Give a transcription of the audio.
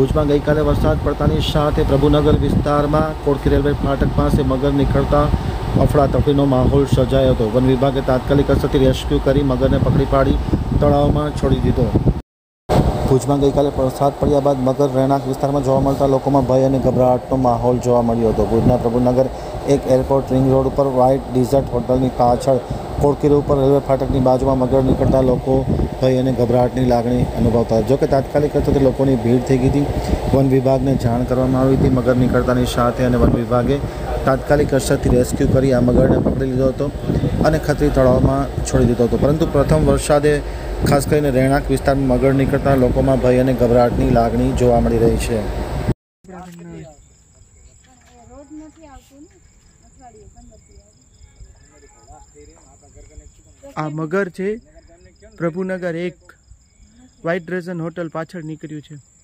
ભુજમાં ગઈકાલે વરસાદ પડતાની સાથે પ્રભુનગર વિસ્તારમાં કોડકી રેલવે ફાટક પાસે મગર નીકળતા અફડાતફડીનો માહોલ સર્જાયો હતો। વન વિભાગે તાત્કાલિક અસરથી રેસ્ક્યુ કરી મગરને પકડી પાડી તળાવમાં છોડી દીધો। ભુજમાં ગઈકાલે વરસાદ પડ્યા બાદ મગર રહેણાંક વિસ્તારમાં જોવા મળતા લોકોમાં ભય અને ગભરાટનો માહોલ જોવા મળ્યો હતો। ભુજના પ્રભુનગર એક એરપોર્ટ રિંગ રોડ ઉપર વ્હાઇટ ડિઝર્ટ હોટલની પાછળ કોડકી ઉપર રેલવે ફાટકની બાજુમાં મગર નીકળતા લોકો ભય અને ગભરાટની લાગણી અનુભવતા। જોકે તાત્કાલિક અસરથી લોકોની ભીડ થઈ ગઈ હતી। વન વિભાગને જાણ કરવામાં આવી હતી મગર નીકળતાની સાથે અને વન વિભાગે તાત્કાલિક અસરથી રેસ્ક્યુ કરી આ મગરને પકડી લીધો હતો અને ખતરી તળાવમાં છોડી દીધો હતો। પરંતુ પ્રથમ વરસાદે ખાસ કરીને રહેણાંક વિસ્તારમાં મગર નીકળતા લોકોમાં ભય અને ગભરાટની લાગણી જોવા મળી રહી છે। આ મગર છે પ્રભુનગર એક વ્હાઇટ ડ્રેઝન હોટલ પાછળ નીકળ્યું છે।